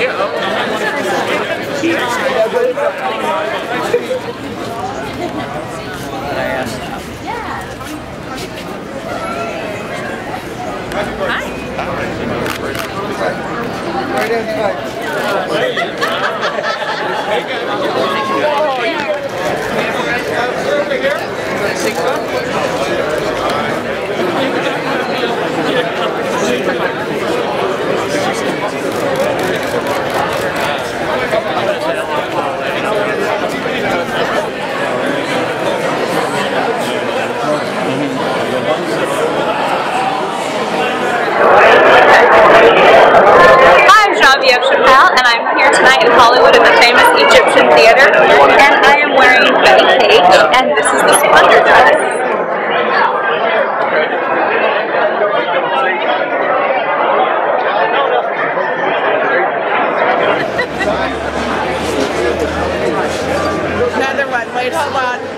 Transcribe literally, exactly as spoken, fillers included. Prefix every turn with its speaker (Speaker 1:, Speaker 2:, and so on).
Speaker 1: And I'm here tonight in Hollywood at the famous Egyptian Theater, and I am wearing Betty Page, and this is the Splendor dress.
Speaker 2: Another one, wait, hold on.